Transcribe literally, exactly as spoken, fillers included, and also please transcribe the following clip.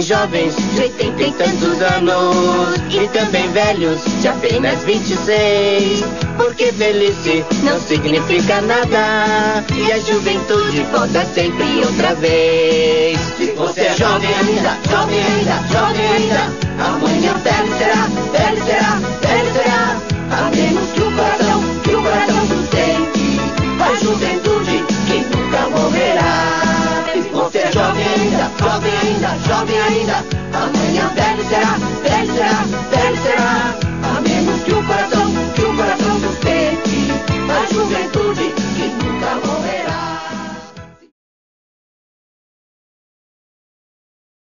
jovens de oitenta e tantos anos e também velhos de apenas vinte e seis. Porque velhice não significa nada e a juventude volta sempre outra vez. Se você é jovem ainda, jovem ainda, jovem ainda, amanhã velho será, velho será, velho será. A menos que o coração, que o coração sustente a juventude que nunca morrerá. Se você é jovem ainda, jovem ainda, jovem ainda, amanhã velho será, velho será, velho será. A menos que o coração, que o coração sustente a juventude